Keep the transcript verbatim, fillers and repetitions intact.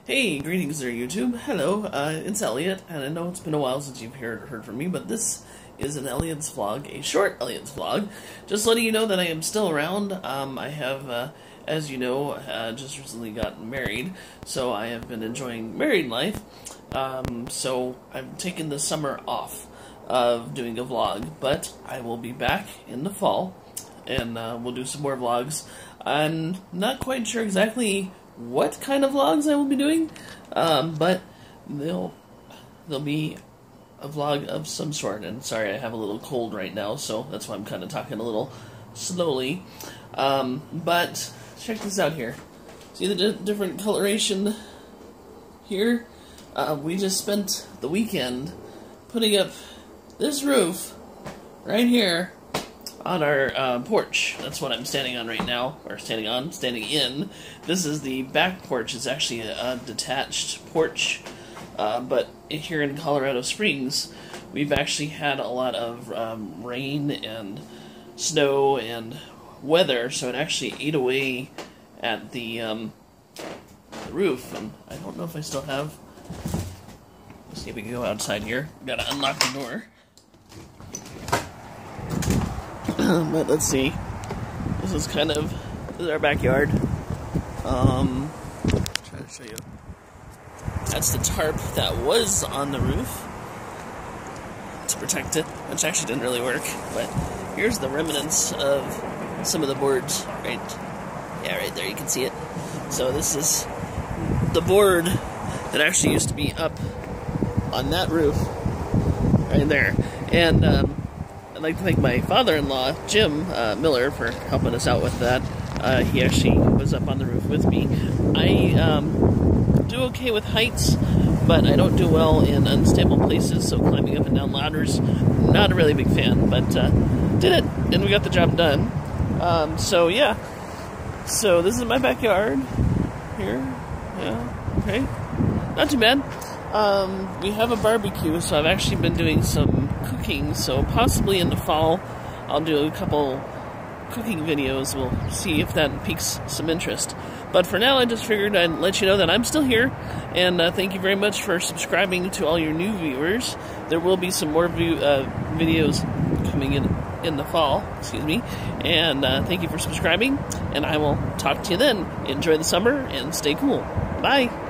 Hey, greetings there, YouTube. Hello, uh, it's Eliot, and I know it's been a while since you've heard, heard from me, but this is an Eliot's vlog, a short Eliot's vlog. Just letting you know that I am still around. Um, I have, uh, as you know, uh, just recently gotten married, so I have been enjoying married life. Um, so I'm taking the summer off of doing a vlog, but I will be back in the fall, and uh, we'll do some more vlogs. I'm not quite sure exactly what kind of vlogs I will be doing, um, but they'll they'll be a vlog of some sort. And sorry, I have a little cold right now, so that's why I'm kind of talking a little slowly. Um, but check this out here. See the di different coloration here? Uh, we just spent the weekend putting up this roof right here on our uh, porch. That's what I'm standing on right now, or standing on, standing in. This is the back porch. It's actually a, a detached porch, uh, but here in Colorado Springs, we've actually had a lot of um, rain and snow and weather, so it actually ate away at the, um, the roof, and I don't know if I still have... Let's see if we can go outside here. Gotta unlock the door. But let's see. This is kind of this is our backyard. Um, try to show you. That's the tarp that was on the roof to protect it, which actually didn't really work. But here's the remnants of some of the boards. Right, yeah, right there. You can see it. So this is the board that actually used to be up on that roof, right there, and. Um, I'd like to thank my father-in-law, Jim uh, Miller, for helping us out with that. Uh, he actually was up on the roof with me. I um, do okay with heights, but I don't do well in unstable places, so climbing up and down ladders, not a really big fan, but uh, did it, and we got the job done. Um, so, yeah. So, this is my backyard. Here. Yeah. Okay. Not too bad. Um, we have a barbecue, so I've actually been doing some cooking, so possibly in the fall I'll do a couple cooking videos. We'll see if that piques some interest. But for now, I just figured I'd let you know that I'm still here, and uh, thank you very much for subscribing to all your new viewers. There will be some more view, uh, videos coming in in the fall, excuse me, and uh, thank you for subscribing, and I will talk to you then. Enjoy the summer, and stay cool. Bye!